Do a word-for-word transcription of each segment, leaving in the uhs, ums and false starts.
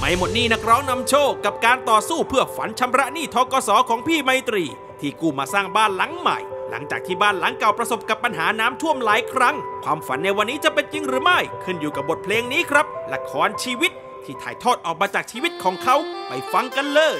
ไม่หมดหนี้นักร้องนำโชคกับการต่อสู้เพื่อฝันชำระหนี้ธกส.ของพี่ไมตรีที่กู้มาสร้างบ้านหลังใหม่หลังจากที่บ้านหลังเก่าประสบกับปัญหาน้ำท่วมหลายครั้งความฝันในวันนี้จะเป็นจริงหรือไม่ขึ้นอยู่กับบทเพลงนี้ครับละครชีวิตที่ถ่ายทอดออกมาจากชีวิตของเขาไปฟังกันเลย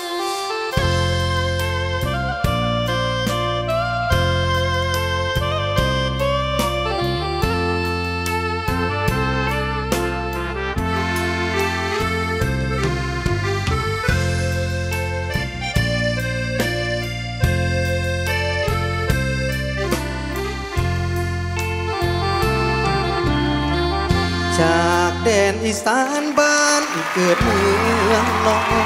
จากแดนอีสานบ้านเกิดเมืองนอง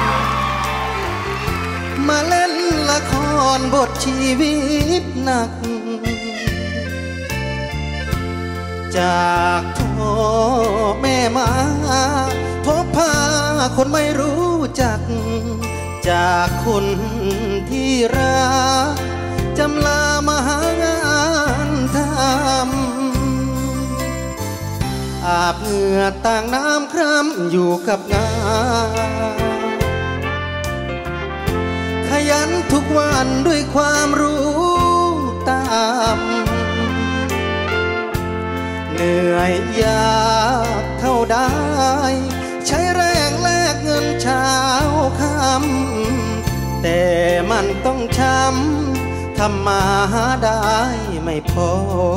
มาเล่นละครบทชีวิตหนักจากพ่อแม่มาพบพาคนไม่รู้จักจากคนที่รักจำลามาหางานทำอาบเหงื่อต่างน้ำคร่ำอยู่กับงานขยันทุกวันด้วยความรู้ตามเหนื่อยยากเท่าใดใช้แรงแลกเงินเช้าค่ำแต่มันต้องช้ำทำมาหาได้ไม่พอ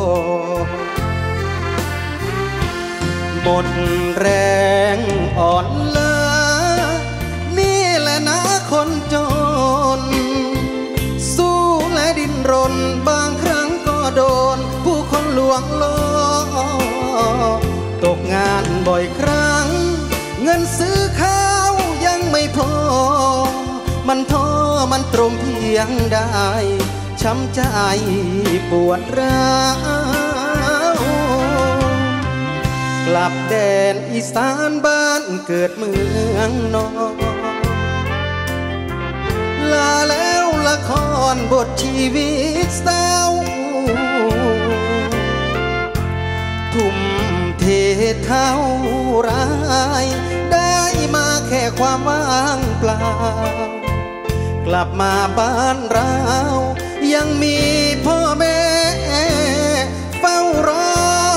หมดแรงอ่อนล้านี่แหละนะคนจนสู้และดิ้นรนบางครั้งก็โดนผู้คนลวงล้อตกงานบ่อยครั้งเงินซื้อข้าวยังไม่พอมันท้อมันตรมเพียงได้ช้ำใจปวดร้าวกลับแดนอีสานบ้านเกิดเมืองนองลาแล้วละครบทชีวิตเศร้าทุ่มเทเท่าไรได้มาแค่ความว่างเปล่ากลับมาบ้านเรายังมีพ่อแม่เฝ้ารอ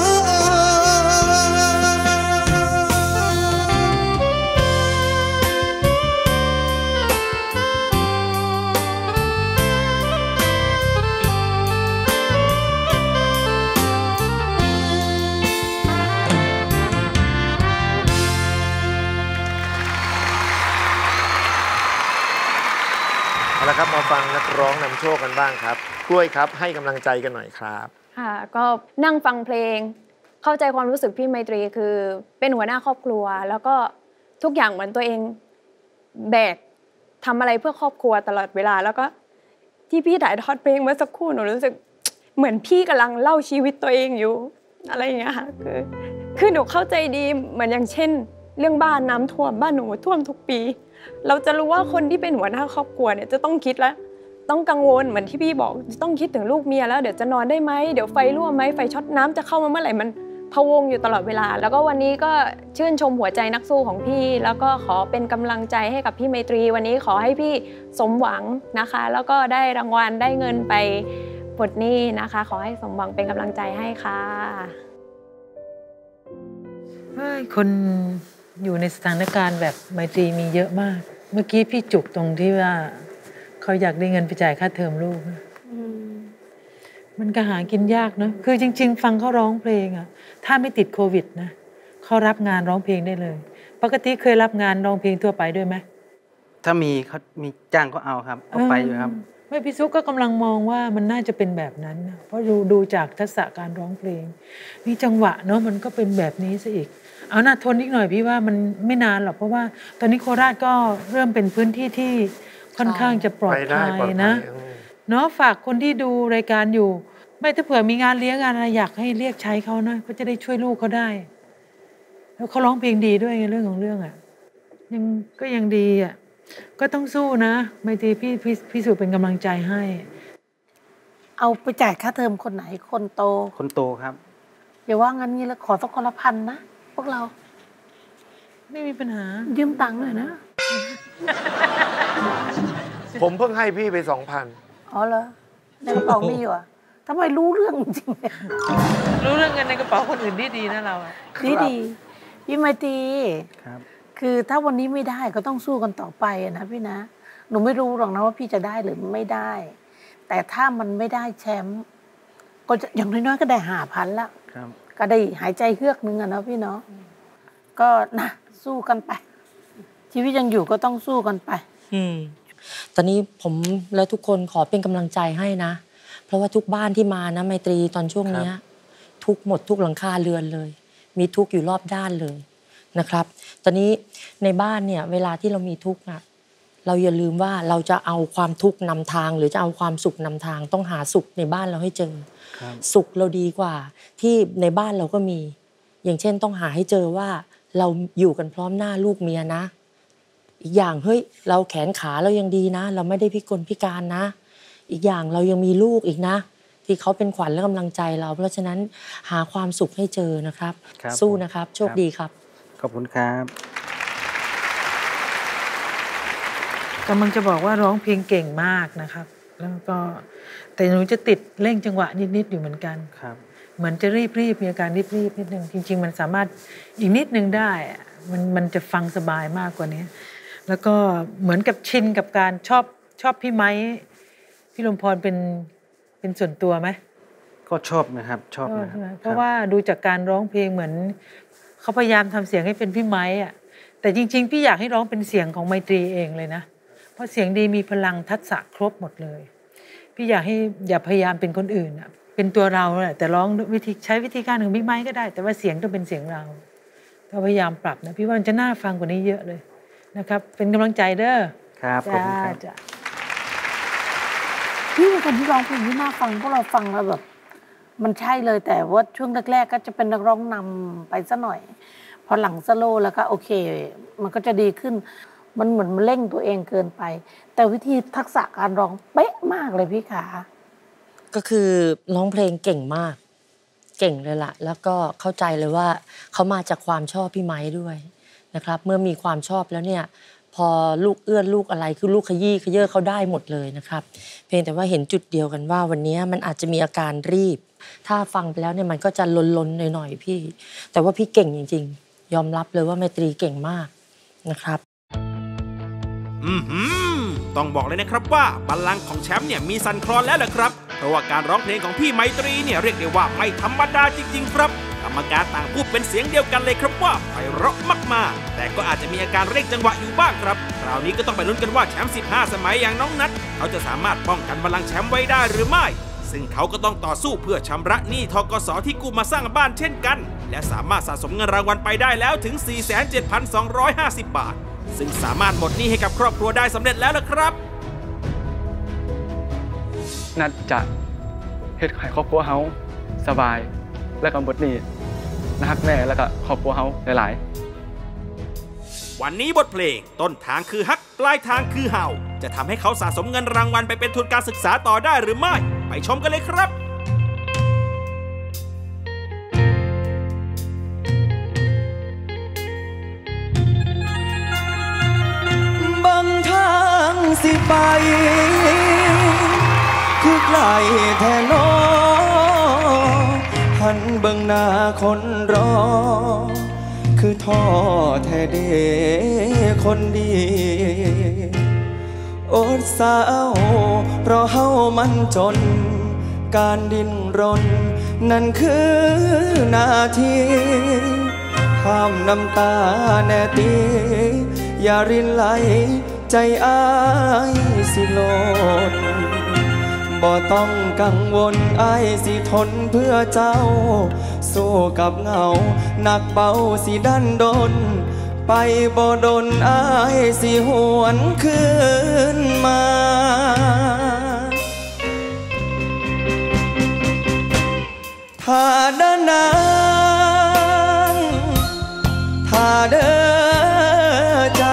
แล้วครับมาฟังนักร้องนำโชคกันบ้างครับกล้วยครับให้กำลังใจกันหน่อยครับค่ะก็นั่งฟังเพลงเข้าใจความรู้สึกพี่ไมตรีคือเป็นหัวหน้าครอบครัวแล้วก็ทุกอย่างเหมือนตัวเองแบกทำอะไรเพื่อครอบครัวตลอดเวลาแล้วก็ที่พี่ถ่ายทอดเพลงเมื่อสักครู่หนูรู้สึกเหมือนพี่กำลังเล่าชีวิตตัวเองอยู่อะไรอย่างเงี้ยค่ะคือคือหนูเข้าใจดีเหมือนอย่างเช่นเรื่องบ้านน้ำท่วมบ้านหนูท่วมทุกปีเราจะรู้ว่าคนที่เป็นหัวหน้าครอบครัวเนี่ยจะต้องคิดแล้วต้องกังวลเหมือนที่พี่บอกจะต้องคิดถึงลูกเมียแล้วเดี๋ยวจะนอนได้ไหมเดี๋ยวไฟรั่วไหมไฟช็อตน้ำจะเข้ามาเมื่อไหร่มันพะวงอยู่ตลอดเวลาแล้วก็วันนี้ก็ชื่นชมหัวใจนักสู้ของพี่แล้วก็ขอเป็นกำลังใจให้กับพี่ไมตรีวันนี้ขอให้พี่สมหวังนะคะแล้วก็ได้รางวัลได้เงินไปปลดหนี้นะคะขอให้สมหวังเป็นกำลังใจให้ค่ะคนอยู่ในสถานการณ์แบบไมตรีมีเยอะมากเมื่อกี้พี่จุกตรงที่ว่าเขาอยากได้เงินไปจ่ายค่าเทอมลูกมันก็หากินยากเนอะคือจริงๆฟังเขาร้องเพลงอะถ้าไม่ติดโควิดนะเขารับงานร้องเพลงได้เลยปกติเคยรับงานร้องเพลงทั่วไปด้วยไหมถ้ามีเขามีจ้างก็เอาครับเอาไปอยู่ครับไม่พี่ซุกก็กำลังมองว่ามันน่าจะเป็นแบบนั้นนะเพราะดูดูจากทักษะการร้องเพลงมีจังหวะเนาะมันก็เป็นแบบนี้ซะอีกเอาหน้าทนนิดหน่อยพี่ว่ามันไม่นานหรอกเพราะว่าตอนนี้โคราชก็เริ่มเป็นพื้นที่ที่ค่อนข้างจะปลอดภัยนะเนาะฝากคนที่ดูรายการอยู่ไม่ถ้าเผื่อมีงานเลี้ยงงานอะไรอยากให้เรียกใช้เขานะเขาจะได้ช่วยลูกเขาได้แล้วเขาร้องเพลงดีด้วยไงเรื่องของเรื่องอ่ะยังก็ยังดีอ่ะก็ต้องสู้นะไมตรีพี่พี่พี่สุเป็นกำลังใจให้เอาไปจ่ายค่าเทอมคนไหนคนโตคนโตครับอย่าว่างั้นงี้แล้วขอสักคนละพันนะพวกเราไม่มีปัญหายืมตังค์หน่อยนะผมเพิ่งให้พี่ไปสองพันอ๋อเหรอในกระเป๋ามีอยู่อ่ะทำไมรู้เรื่องจริงรู้เรื่องเงินในกระเป๋าคนอื่นดีดีนะเราอ่ะดีดีพี่ไมตรีครับคือถ้าวันนี้ไม่ได้ก็ต้องสู้กันต่อไปนะพี่นะหนูไม่รู้หรอกนะว่าพี่จะได้หรือไม่ได้แต่ถ้ามันไม่ได้แชมป์ก็จะอย่างน้อยๆก็ได้ห้าพันละก็ได้หายใจเฮือกนึงอะนะพี่เนาะก็นะสู้กันไปชีวิตยังอยู่ก็ต้องสู้กันไปอืมตอนนี้ผมและทุกคนขอเป็นกำลังใจให้นะเพราะว่าทุกบ้านที่มานะไมตรีตอนช่วงนี้ทุกหมดทุกหลังคาเรือนเลยมีทุกอยู่รอบด้านเลยนะครับตอนนี้ในบ้านเนี่ยเวลาที่เรามีทุกข์อะเราอย่าลืมว่าเราจะเอาความทุกข์นำทางหรือจะเอาความสุขนำทางต้องหาสุขในบ้านเราให้เจอสุขเราดีกว่าที่ในบ้านเราก็มีอย่างเช่นต้องหาให้เจอว่าเราอยู่กันพร้อมหน้าลูกเมียนะอีกอย่างเฮ้ยเราแขนขาเรายังดีนะเราไม่ได้พิกลพิการนะอีกอย่างเรายังมีลูกอีกนะที่เขาเป็นขวัญและกำลังใจเราเพราะฉะนั้นหาความสุขให้เจอนะครับสู้นะครับโชคดีครับขอบคุณครับกำลังจะบอกว่าร้องเพลงเก่งมากนะครับแล้วก็แต่หนูจะติดเร่งจังหวะนิดๆอยู่เหมือนกันครับเหมือนจะรีบๆมีอาการรีบๆนิดนึงจริงๆมันสามารถอีกนิดนึงได้มันมันจะฟังสบายมากกว่านี้แล้วก็เหมือนกับชินกับการชอบชอบพี่ไม้พี่ลมพรเป็นเป็นส่วนตัวไหมก็ชอบนะครับชอบนะเพราะว่าดูจากการร้องเพลงเหมือนเขาพยายามทำเสียงให้เป็นพี่ไม้อะแต่จริงๆพี่อยากให้ร้องเป็นเสียงของไมตรีเองเลยนะเพราะเสียงดีมีพลังทักษะครบหมดเลยพี่อยากให้อย่าพยายามเป็นคนอื่นอะเป็นตัวเราแหละแต่ร้องวิธีใช้วิธีการของพี่ไม้ก็ได้แต่ว่าเสียงต้องเป็นเสียงเราเราพยายามปรับนะพี่ว่ามันจะน่าฟังกว่านี้เยอะเลยนะครับเป็นกำลังใจเด้อครับขอบคุณครับจ้ะพี่เป็นคนที่ร้องเพลงที่น่าฟังพวกเราฟังแล้วแบบมันใช่เลยแต่ว่าช่วงแรกๆก็จะเป็นนักร้องนำไปซะหน่อยพอหลังสโลว์แล้วก็โอเคมันก็จะดีขึ้นมันเหมือนมันเร่งตัวเองเกินไปแต่วิธีทักษะการร้องเป๊ะมากเลยพี่ขาก็คือร้องเพลงเก่งมากเก่งเลยล่ะแล้วก็เข้าใจเลยว่าเขามาจากความชอบพี่ไม้ด้วยนะครับเมื่อมีความชอบแล้วเนี่ยพอลูกเอื้อนลูกอะไรคือลูกขยี้ขยื่นเขาได้หมดเลยนะครับเพียงแต่ว่าเห็นจุดเดียวกันว่าวันนี้มันอาจจะมีอาการรีบถ้าฟังไปแล้วเนี่ยมันก็จะลนๆหน่อยๆพี่แต่ว่าพี่เก่งจริงๆยอมรับเลยว่าไมตรีเก่งมากนะครับอือหือต้องบอกเลยนะครับว่าบัลลังก์ของแชมป์เนี่ยมีสั่นคลอนแล้วแหละครับเพราะว่าการร้องเพลงของพี่ไมตรีเนี่ยเรียกได้ว่าไม่ธรรมดาจริงๆครับกรรมการต่างพูดเป็นเสียงเดียวกันเลยครับว่าไพเราะมากๆแต่ก็อาจจะมีอาการเร่งจังหวะอยู่บ้างครับคราวนี้ก็ต้องไปลุ้นกันว่าแชมป์สิบห้าสมัยอย่างน้องนัทเขาจะสามารถป้องกันบัลลังก์แชมป์ไว้ได้หรือไม่ซึ่งเขาก็ต้องต่อสู้เพื่อชำระหนี้ธกสที่กู้มาสร้างบ้านเช่นกันและสามารถสะสมเงินรางวัลไปได้แล้วถึง สี่แสนเจ็ดพันสองร้อยห้าสิบ บาทซึ่งสามารถหมดหนี้ให้กับครอบครัวได้สำเร็จแล้วล่ะครับนัดจะเฮ็ดให้ครอบครัวเฮาสบายและก็หมดหนี้นะฮักแม่แล้วก็ครอบครัวเฮาหลายๆวันนี้บทเพลงต้นทางคือฮักปลายทางคือเห่าจะทำให้เขาสะสมเงินรางวัลไปเป็นทุนการศึกษาต่อได้หรือไม่ไปชมกันเลยครับสิไปคือไกลแท้น้อหันเบิ่งหน้าคนรอคือท้อแท้เด้คนดีอดสาวเพราะเฮามันจนการดิ้นรนนั่นคือหน้าที่ห้ามน้ำตาแน่ตีอย่ารินไหลใจอ้ายสิโลดบ่ต้องกังวลอ้ายสิทนเพื่อเจ้าสู้กับเงาหนักเบาสิดันดนไปบ่ดนอ้ายสิหวนคืนมาถ้าเดินนางถ้าเดินใจ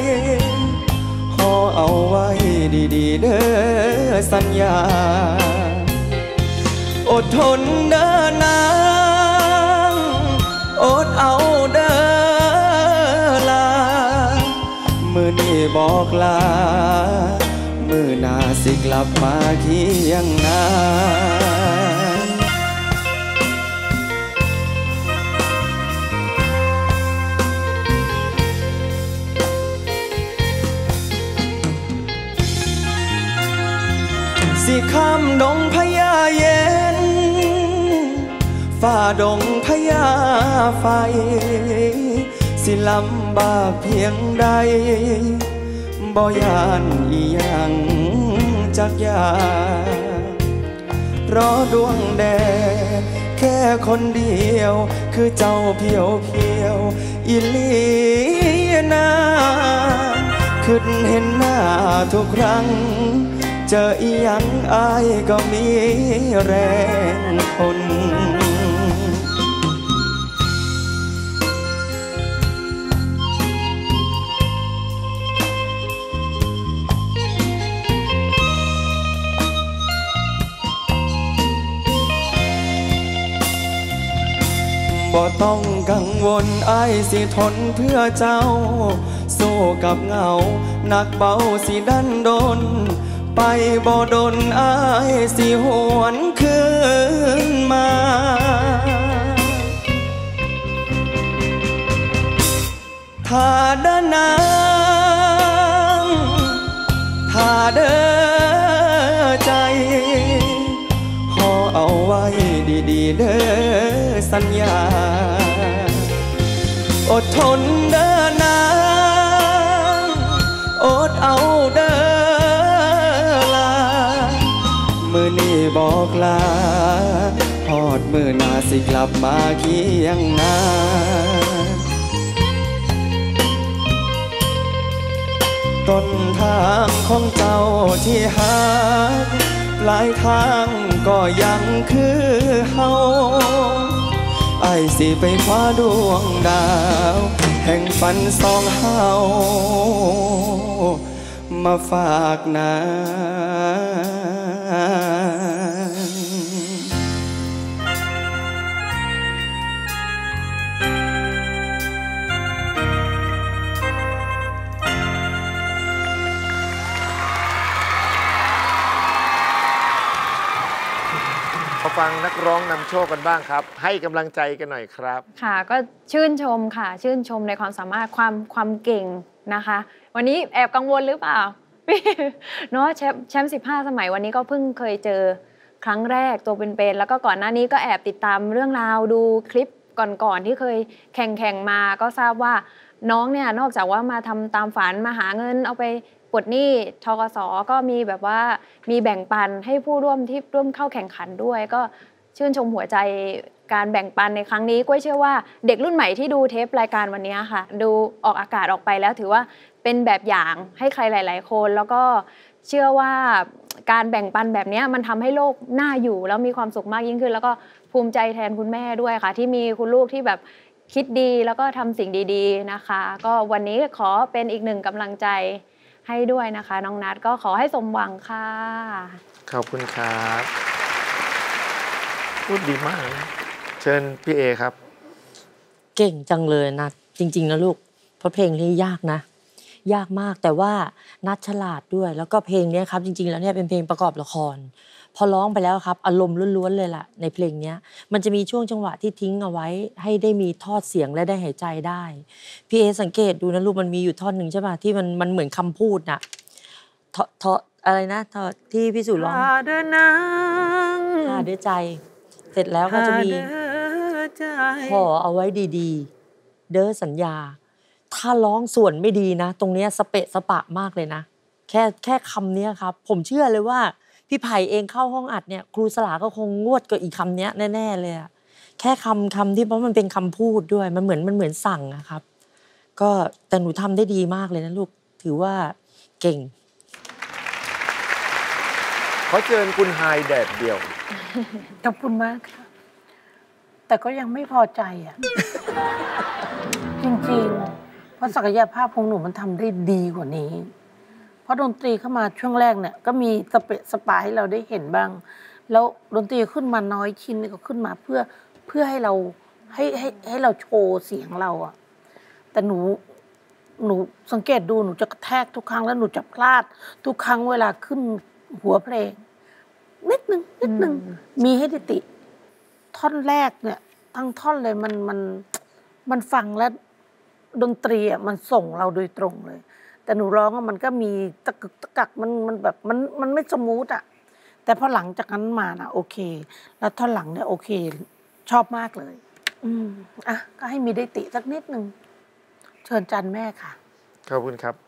เอาไว้ดีๆเด้อสัญญาอดทนเด้อนางอดเอาเด้อลบอกลามือหน้าสิกลับมาเคียงนานสิข้ามดงพญาเย็นฝ่าดงพญาไฟสิลำบากเพียงใดบ่ยานอีหยังจักอย่างรอดวงแดดแค่คนเดียวคือเจ้าเพียวเพียวอิลีนาขึ้นเห็นหน้าทุกครั้งเจออีหยังอายก็มีแรงทนบ่ต้องกังวลอ้ายสิทนเพื่อเจ้าสู้กับเงาหนักเบาสิดันดนไปบ่ดนอ้ายสิหวนคืนมาถ้าเดินนางถ้าเดินใจขอเอาไว้ดีๆเด้อสัญญาอดทนเด้อนางอดเอาเด้อลามือนี้บอกลาฮอดมือหน้าสิกลับมาเคียงนานต้นทางของเจ้าที่หักปลายทางก็ยังคือเฮาไอ้สิไปคว้าดวงดาวแห่งฝันสองเฮามาฝากนางมาฟังนักร้องนำโชคกันบ้างครับให้กำลังใจกันหน่อยครับค่ะก็ชื่นชมค่ะชื่นชมในความสามารถความความเก่งนะคะวันนี้แอบกังวลหรือเปล่าเนาะแชมป์แชมป์สิบห้าสมัยวันนี้ก็เพิ่งเคยเจอครั้งแรกตัวเป็นๆแล้วก็ก่อนหน้านี้ก็แอบติดตามเรื่องราวดูคลิปก่อนๆที่เคยแข่งแข่งมาก็ทราบว่าน้องเนี่ยนอกจากว่ามาทำตามฝันมาหาเงินเอาไปปลดหนี้ธกส.ก็มีแบบว่ามีแบ่งปันให้ผู้ร่วมที่ร่วมเข้าแข่งขันด้วยก็ชื่นชมหัวใจการแบ่งปันในครั้งนี้ก็เชื่อว่าเด็กรุ่นใหม่ที่ดูเทปรายการวันนี้ค่ะดูออกอากาศออกไปแล้วถือว่าเป็นแบบอย่างให้ใครหลายๆคนแล้วก็เชื่อว่าการแบ่งปันแบบนี้มันทำให้โลกน่าอยู่แล้วมีความสุขมากยิ่งขึ้นแล้วก็ภูมิใจแทนคุณแม่ด้วยค่ะที่มีคุณลูกที่แบบคิดดีแล้วก็ทำสิ่งดีๆนะคะก็วันนี้ขอเป็นอีกหนึ่งกำลังใจให้ด้วยนะคะน้องนัทก็ขอให้สมหวังค่ะขอบคุณครับพูดดีมากเชิญพี่เอครับเก่งจังเลยนัทจริงๆนะลูกเพราะเพลงนี้ยากนะยากมากแต่ว่านัทฉลาดด้วยแล้วก็เพลงนี้ครับจริงๆแล้วเนี่ยเป็นเพลงประกอบละครพอร้องไปแล้วครับอารมณ์ล้วนๆเลยล่ะในเพลงนี้มันจะมีช่วงจังหวะที่ทิ้งเอาไว้ให้ได้มีทอดเสียงและได้หายใจได้พี่เอสังเกตดูนะลูกมันมีอยู่ท่อนหนึ่งใช่ป่ะที่มันมันเหมือนคำพูดน่ะทอทออะไรนะทอที่พี่สุร้องเดินนางหาด้วยใจเสร็จแล้วก็จะมีขอเอาไว้ดีๆเด้อสัญญาถ้าร้องส่วนไม่ดีนะตรงเนี้ยสเปะสปะมากเลยนะแค่แค่คำนี้ครับผมเชื่อเลยว่าพี่ไผ่เองเข้าห้องอัดเนี่ยครูสลาก็คงงวดกับอีกคำนี้แน่ๆเลยอะแค่คำคำที่เพราะมันเป็นคำพูดด้วยมันเหมือนมันเหมือนสั่งอะครับก็แต่หนูทำได้ดีมากเลยนะลูกถือว่าเก่งขอเชิญคุณไฮแดดเดียวขอบคุณมากค่ะแต่ก็ยังไม่พอใจอ่ะ จริงๆเพราะศักยภาพของหนูมันทำได้ดีกว่านี้เพราะดนตรีเข้ามาช่วงแรกเนี่ยก็มีสเปะสปาให้เราได้เห็นบ้างแล้วดนตรีขึ้นมาน้อยชิ้นก็ขึ้นมาเพื่อเพื่อให้เราให้ให้ให้เราโชว์เสียงเราอ่ะแต่หนูหนูสังเกตดูหนูจะกระแทกทุกครั้งแล้วหนูจะพลาดทุกครั้งเวลาขึ้นหัวเพลงนิดนึงนิดนึงมีให้ดิติท่อนแรกเนี่ยทั้งท่อนเลยมันมันมันฟังแล้วดนตรีอ่ะมันส่งเราโดยตรงเลยแต่หนูร้องอ่ะมันก็มีตะกึกตะกักมันมันแบบมันมันไม่สมูทอ่ะแต่พอหลังจากนั้นมานะโอเคแล้วท่อนหลังเนี่ยโอเคชอบมากเลยอืมอ่ะก็ให้มีดิติสักนิดนึงเชิญจันแม่ค่ะขอบคุณครับ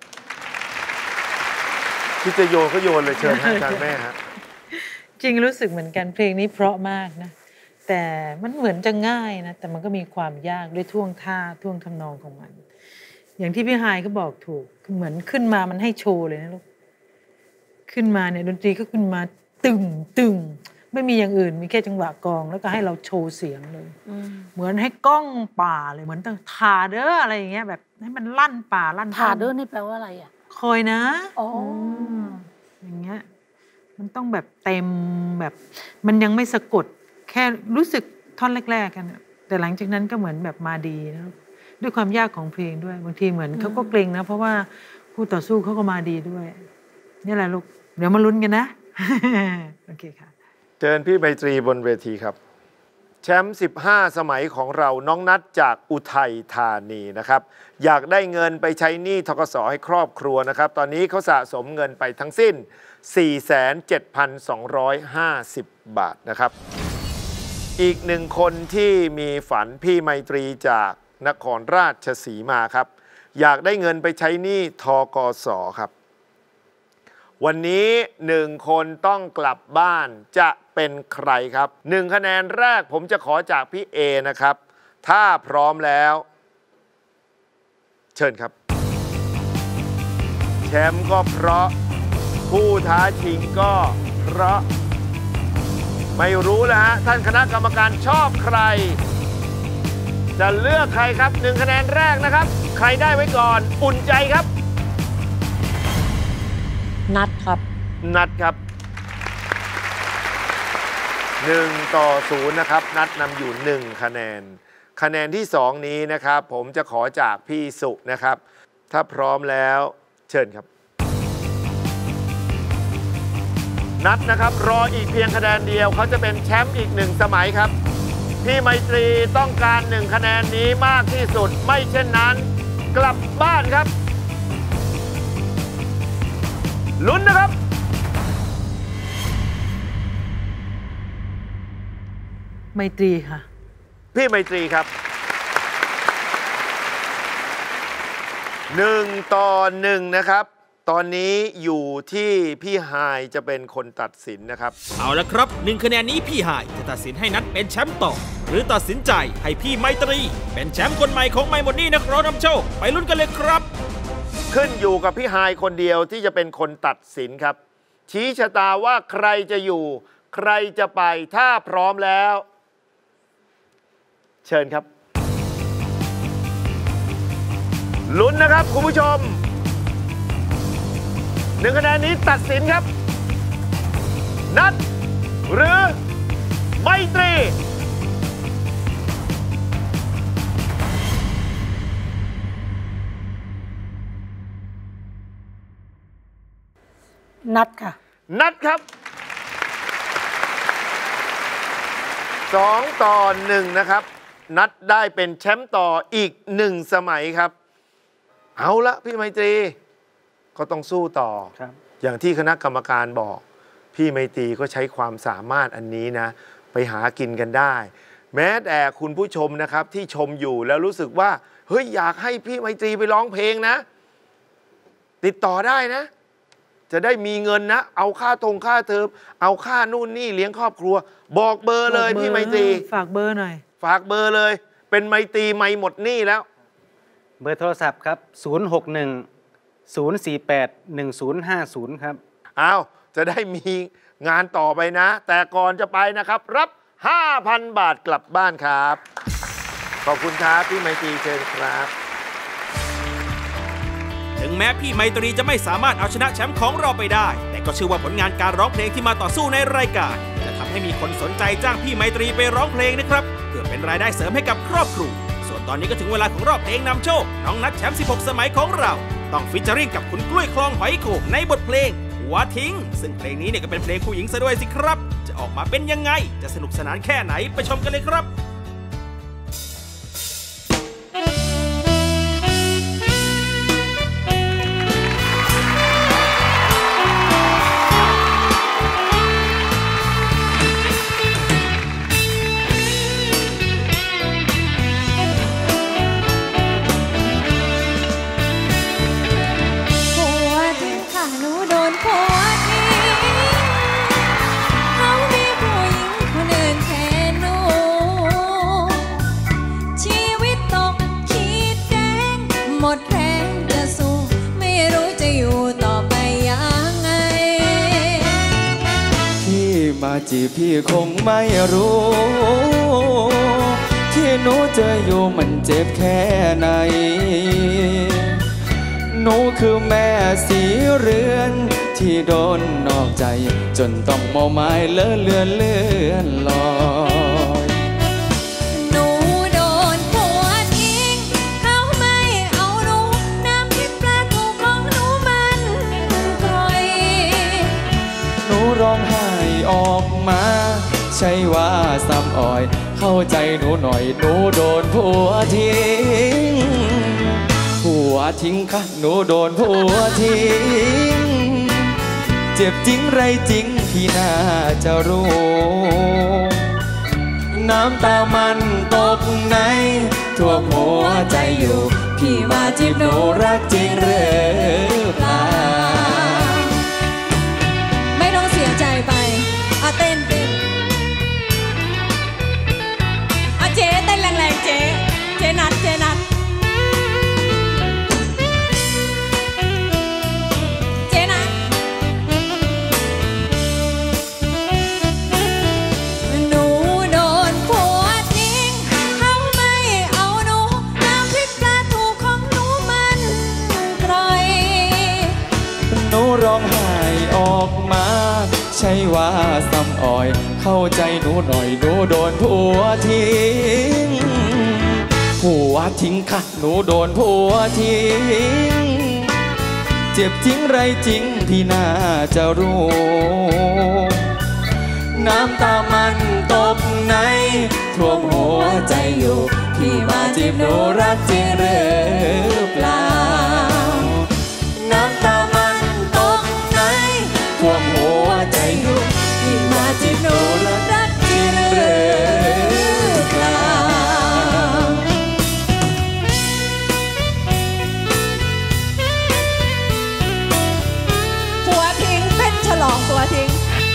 ที่จะโยนก็โยนเลยเชิญอาจารย์แม่ฮะจริงรู้สึกเหมือนกันเพลงนี้เพราะมากนะแต่มันเหมือนจะง่ายนะแต่มันก็มีความยากด้วยท่วงท่าท่วงทำนองของมันอย่างที่พี่ไฮายก็บอกถูกเหมือนขึ้นมามันให้โชว์เลยนะลูกขึ้นมาเนี่ยดนตรีก็ขึ้นมาตึงตึงไม่มีอย่างอื่นมีแค่จังหวะกลองแล้วก็ให้เราโชว์เสียงเลยเหมือนให้ก้องป่าเลยเหมือนต้องทาเด้ออะไรอย่างเงี้ยแบบให้มันลั่นป่าลั่นทาเด้อนี่แปลว่าอะไรอ่ะคอยนะอ๋ออย่างเงี้ยมันต้องแบบเต็มแบบมันยังไม่สะกดแค่รู้สึกท่อนแรกๆกันแต่หลังจากนั้นก็เหมือนแบบมาดีนะด้วยความยากของเพลงด้วยบางทีเหมือนเขาก็เกรงนะเพราะว่าคู่ต่อสู้เขาก็มาดีด้วยนี่แหละลูกเดี๋ยวมาลุ้นกันนะโอเคค่ะเชิญพี่ไมตรีบนเวทีครับแชมป์สิบห้าสมัยของเราน้องนัทจากอุทัยธานีนะครับอยากได้เงินไปใช้หนี้ธกสให้ครอบครัวนะครับตอนนี้เขาสะสมเงินไปทั้งสิ้น สี่แสนเจ็ดพันสองร้อยห้าสิบ บาทนะครับอีกหนึ่งคนที่มีฝันพี่ไมตรีจากนครราชสีมาครับอยากได้เงินไปใช้หนี้ธกสครับวันนี้หนึ่งคนต้องกลับบ้านจะเป็นใครครับหนึ่งคะแนนแรกผมจะขอจากพี่เอนะครับถ้าพร้อมแล้วเชิญครับแชมป์ก็เพราะผู้ท้าชิงก็เพราะไม่รู้แล้วฮะท่านคณะกรรมการชอบใครจะเลือกใครครับหนึ่งคะแนนแรกนะครับใครได้ไว้ก่อนอุ่นใจครับนัดครับนัดครับหนึ่งต่อศูนย์นะครับนัดนำอยู่หนึ่งคะแนนคะแนนที่สองนี้นะครับผมจะขอจากพี่สุนะครับถ้าพร้อมแล้วเชิญครับนัดนะครับรออีกเพียงคะแนนเดียวเขาจะเป็นแชมป์อีกหนึ่งสมัยครับพี่ไมตรีต้องการหนึ่งคะแนนนี้มากที่สุดไม่เช่นนั้นกลับบ้านครับลุ้นนะครับไมตรีค่ะพี่ไมตรีครับหนึ่งต่อหนึ่งนะครับตอนนี้อยู่ที่พี่ไฮายจะเป็นคนตัดสินนะครับเอาละครับหนึ่งคะแนนนี้พี่ไฮายจะตัดสินให้นัทเป็นแชมป์ต่อหรือตัดสินใจให้พี่ไมตรีเป็นแชมป์คนใหม่ของไมหมดนี่นักร้องนำโชคไปลุ้นกันเลยครับขึ้นอยู่กับพี่ไฮายคนเดียวที่จะเป็นคนตัดสินครับชี้ชะตาว่าใครจะอยู่ใครจะไปถ้าพร้อมแล้วเชิญครับลุ้นนะครับคุณผู้ชมหนึ่งคะแนนนี้ตัดสินครับนัทหรือไมตรีนัทค่ะนัทครับสองต่อหนึ่งนะครับนัทได้เป็นแชมป์ต่ออีกหนึ่งสมัยครับเอาละพี่ไมตรีก็ต้องสู้ต่ออย่างที่คณะกรรมการบอกพี่ไมตรีก็ใช้ความสามารถอันนี้นะไปหากินกันได้แม้แต่คุณผู้ชมนะครับที่ชมอยู่แล้วรู้สึกว่าเฮ้ยอยากให้พี่ไมตรีไปร้องเพลงนะติดต่อได้นะจะได้มีเงินนะเอาค่าตรงค่าเทอมเอาค่านู่นนี่เลี้ยงครอบครัวบอกเบอร์เลยพี่ไมตรีฝากเบอร์หน่อยฝากเบอร์เลยเป็นไมตรีไม่หมดหนี้แล้วเบอร์โทรศัพท์ครับศูนย์ หก หนึ่ง ศูนย์ สี่ แปด หนึ่ง ศูนย์ ห้า ศูนย์ครับอ้าวจะได้มีงานต่อไปนะแต่ก่อนจะไปนะครับรับ ห้าพัน บาทกลับบ้านครับขอบคุณครับพี่ไมตรีเชิญครับถึงแม้พี่ไมตรีจะไม่สามารถเอาชนะแชมป์ของเราไปได้แต่ก็เชื่อว่าผลงานการร้องเพลงที่มาต่อสู้ในรายการจะทำให้มีคนสนใจจ้างพี่ไมตรีไปร้องเพลงนะครับเพื่อเป็นรายได้เสริมให้กับครอบครัวส่วนตอนนี้ก็ถึงเวลาของรอบเพลงนำโชคน้องนัดแชมป์สิบหกสมัยของเราต้องฟิชเจอริ่งกับคุณกล้วยคลองหอยโข่งในบทเพลงหัวทิ้งซึ่งเพลงนี้เนี่ยก็เป็นเพลงผู้หญิงซะด้วยสิครับจะออกมาเป็นยังไงจะสนุกสนานแค่ไหนไปชมกันเลยครับจีบพี่คงไม่รู้ที่หนูเจออยู่มันเจ็บแค่ไหนหนูคือแม่สีเรือนที่โดนนอกใจจนต้องเมาไม้เลอะเลือนเลื่อนลอยหนูโดนผัวทิ้งเขาไม่เอาหนูน้ำพริกปลาทูของหนูมันกร่อยหนูร้องไห้ออกมาใช่ว่าซ้ำอ่อยเข้าใจหนูหน่อยหนูโดนผัวทิ้งผัวทิ้งค่ะหนูโดนผัวทิ้งเจ็บจริงไรจริงพี่น่าจะรู้น้ำตามันตกในท่วมหัวใจอยู่พี่มาจีบหนูรักจริงหรือเปล่าไม่ต้องเสียใจไปอ่ะเต้นเต้นอ่ะเจ๊เต้นแรงๆเจ๊เจ๊นัดเจ๊นัดเจ๊นัดหนูโดนผัวทิ้งเขาไม่เอาหนูน้ำพริกปลาทูของหนูมันกร่อยหนูร้องไห้ออกมาใช่ว่าซ้ำอ่อยเข้าใจหนูหน่อยหนูโดนผัวทิ้งผัวทิ้งค่ะหนูโดนผัวทิ้งเจ็บจริงไรจริงพี่น่าจะรู้น้ำตามันตกในท่วมหัวใจอยู่พี่มาจีบหนูรักจริงหรือเปล่าน้ำตามันตกในท่วมหัวใจอยู่พี่มาจีบหนูรักจริงหรือเปล่าผัวทิ้งเป็นฉลองผัวทิ้ง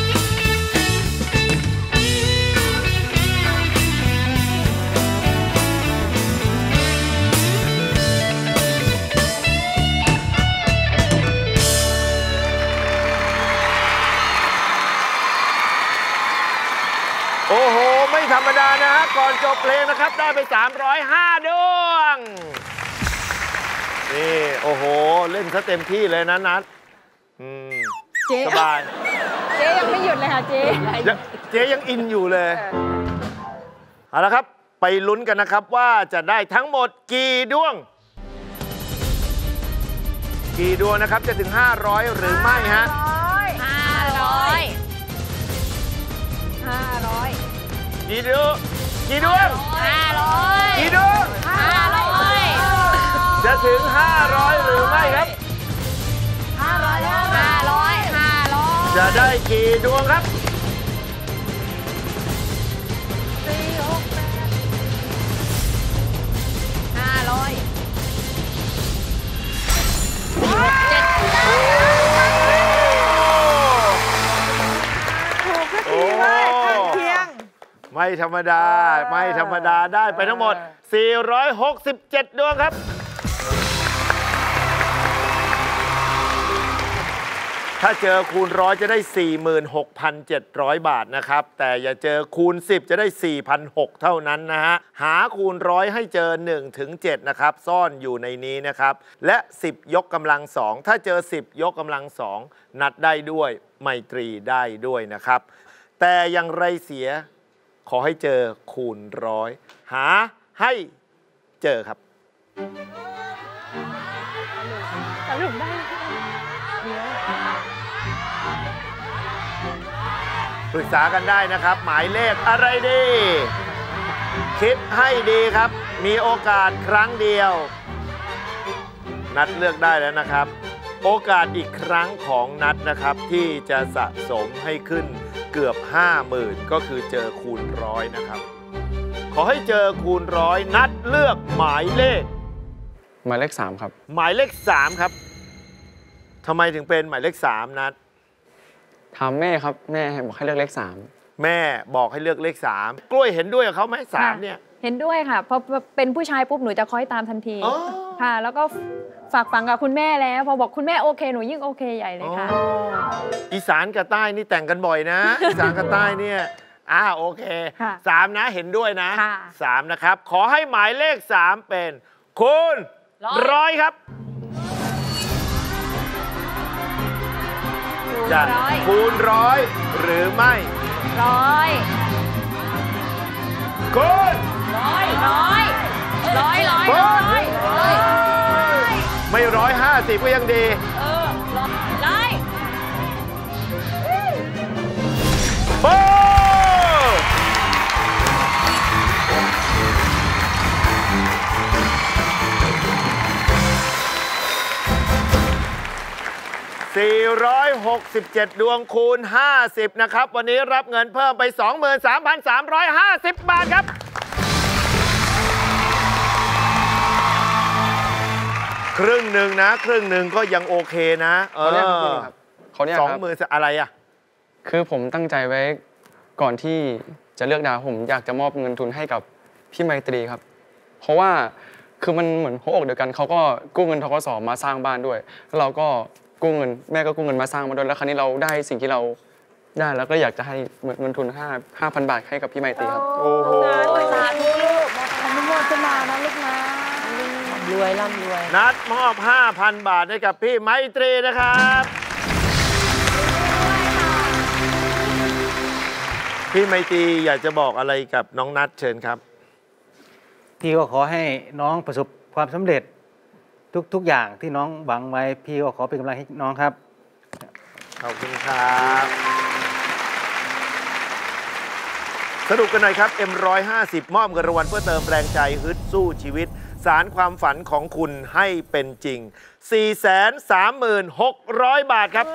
โอ้โหไม่ธรรมดานะฮะก่อนจบเพลงนะครับได้ไปสามร้อยห้าดวงนี่โอ้โหเล่นซะเต็มที่เลยนะนัทอืมเจ๊สบายเจ๊ยังไม่หยุดเลยค่ะเจ๊ยังเจ๊ยังอินอยู่เลยเอาละครับไปลุ้นกันนะครับว่าจะได้ทั้งหมดกี่ดวงกี่ดวงนะครับจะถึงห้าร้อยหรือไม่ฮะห้าร้อยห้าร้อยกี่ดวงกี่ดวงห้าร้อยกี่ดวงห้าร้อยจะถึงห้าร้อยหรือไม่ครับห้าร้อยห้าร้อยห้าร้อยจะได้กี่ดวงครับสี่หกแปดห้าร้อยเจ็ดถูกก็ดีเลยข้างเคียงไม่ธรรมดาไม่ธรรมดาได้ไปทั้งหมดสี่ร้อยหกสิบเจ็ดดวงครับถ้าเจอคูณร้อยจะได้ สี่หมื่นหกพันเจ็ดร้อย บาทนะครับแต่อย่าเจอคูณสิบจะได้ สี่พันหกร้อย เท่านั้นนะฮะหาคูณร้อยให้เจอหนึ่งถึงเจ็ดนะครับซ่อนอยู่ในนี้นะครับและสิบยกกำลังสองถ้าเจอสิบยกกำลังสองนัดได้ด้วยไมตรีได้ด้วยนะครับแต่อย่างไรเสียขอให้เจอคูณร้อยหาให้เจอครับสรุปได้ปรึกษากันได้นะครับหมายเลขอะไรดีคิดให้ดีครับมีโอกาสครั้งเดียวนัดเลือกได้แล้วนะครับโอกาสอีกครั้งของนัดนะครับที่จะสะสมให้ขึ้นเกือบ ห้าหมื่น ก็คือเจอคูณร้อยนะครับขอให้เจอคูณร้อยนัดเลือกหมายเลขหมายเลขสามครับหมายเลขสามครับทำไมถึงเป็นหมายเลขสามนัดถามแม่ครับแม่บอกให้เลือกเลขสามแม่บอกให้เลือกเลขสามกล้วยเห็นด้วยกับเขาไหมสามเนี่ยเห็นด้วยค่ะพอเป็นผู้ชายปุ๊บหนูจะคอยตามทันทีค่ะแล้วก็ฝากฝังกับคุณแม่แล้วพอบอกคุณแม่โอเคหนูยิ่งโอเคใหญ่เลยค่ะอีสานกับใต้นี่แต่งกันบ่อยนะอีสานกับใต้เนี่ยอ่าโอเคสามนะเห็นด้วยนะสามนะครับขอให้หมายเลขสามเป็นคูณร้อยครับจะคูณร้อยหรือไม่ร้อยคูณร้อยร้อยร้อยร้อยร้อยไม่ร้อยห้าสิบก็ยังดีเออร้อยโอ้สี่ร้อยหกสิบเจ็ดดวงคูณห้าสิบนะครับวันนี้รับเงินเพิ่มไป สองหมื่นสามพันสามร้อยห้าสิบ บาทครับครึ่งหนึ่งนะครึ่งหนึ่งก็ยังโอเคนะเออเขาเนี่ยสองหมื่นอะไรอ่ะคือผมตั้งใจไว้ก่อนที่จะเลือกดาวผมอยากจะมอบเงินทุนให้กับพี่ไมตรีครับเพราะว่าคือมันเหมือนหัวอกเดียวกันเขาก็กู้เงินธกส.มาสร้างบ้านด้วยแล้วเราก็กู้เงินแม่ก็กู้เงินมาสร้างมาด้วยแล้วคราวนี้เราได้สิ่งที่เราได้แล้วก็อยากจะให้เงินทุนห้าห้าพันบาทให้กับพี่ไมตรีครับโอ้โหสาธุลูกอนุโมทนานะลูกนะรวยร่ำรวยนัดมอบ ห้าพัน บาทให้กับพี่ไมตรีนะครับพี่ไมตรีอยากจะบอกอะไรกับน้องนัดเชิญครับพี่ก็ขอให้น้องประสบความสำเร็จทุกทุกอย่างที่น้องหวังไว้พี่ก็ขอเป็นกำลังให้น้องครับขอบคุณครับสรุปกันหน่อยครับ เอ็ม หนึ่งร้อยห้าสิบ มอบเงินรางวัลเพื่อเติมแรงใจฮึดสู้ชีวิตสารความฝันของคุณให้เป็นจริง สี่แสนสามหมื่นหกร้อย บาทครับ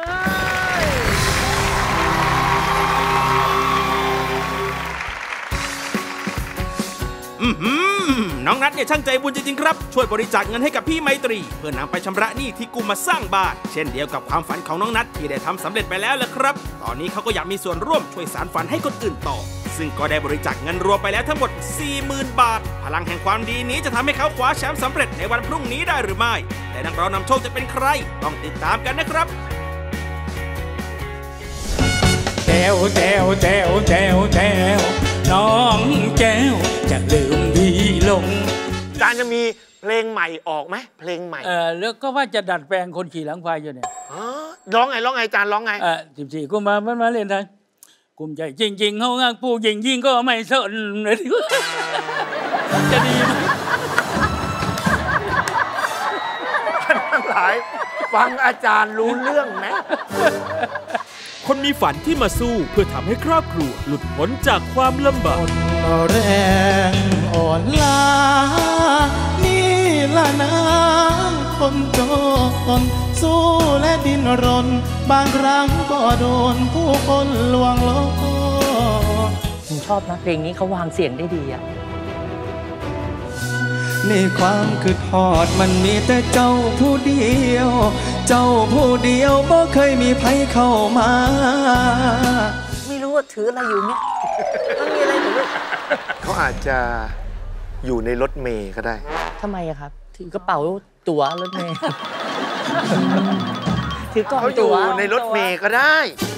อือหือน้องนัทเนี่ยช่างใจบุญจริงๆครับช่วยบริจาคเงินให้กับพี่ไมตรีเพื่อนำไปชำระหนี้ที่กู้มาสร้างบ้านเช่นเดียวกับความฝันของน้องนัทที่ได้ทำสำเร็จไปแล้วแหละครับตอนนี้เขาก็อยากมีส่วนร่วมช่วยสานฝันให้คนอื่นต่อซึ่งก็ได้บริจาคเงินรวมไปแล้วทั้งหมด สี่หมื่น บาทพลังแห่งความดีนี้จะทำให้เขาคว้าแชมป์สำเร็จในวันพรุ่งนี้ได้หรือไม่และนักร้องนำโชคจะเป็นใครต้องติดตามกันนะครับแจ้วแจ้วแจ้วแจ้วแจ้วน้องแจ้วจะลืมพี่ลงจานจะมีเพลงใหม่ออกไหมเพลงใหม่เออแล้วก็ว่าจะดัดแปลงคนขี่หลังควายอยู่เนี่ยอ๋อร้องไงร้องไงจานร้องไงเออสิบสี่กุมภาพันธ์มาเล่นทางกลุ่มใจจริงๆเขางานปูยิงยิงก็ไม่สนเลยจะดีไหมท่านทั้งหลายฟังอาจารย์รู้เรื่องไหมคนมีฝันที่มาสู้เพื่อทำให้ครอบครัวหลุดพ้นจากความลำบากแรงอ่อนล้านี่ละน้ำคนจนสู้และดิ้นรนบางครั้งก็โดนผู้คนลวงโลกผมชอบนะเพลงนี้เขาวางเสียงได้ดีอะในความคือทอดมันมีแต่เจ้าผู้เดียวเจ้าผู้เดียวบ่เคยมีใครเข้ามาไม่รู้ว่าถืออะไรอยู่เนี่ยมันมีอะไรหรือเขาอาจจะอยู่ในรถเมล์ก็ได้ทำไมอะครับถือกระเป๋าตั๋วรถเมล์ถือกล่องตั๋วเขาอยู่ในรถเมล์ก็ได้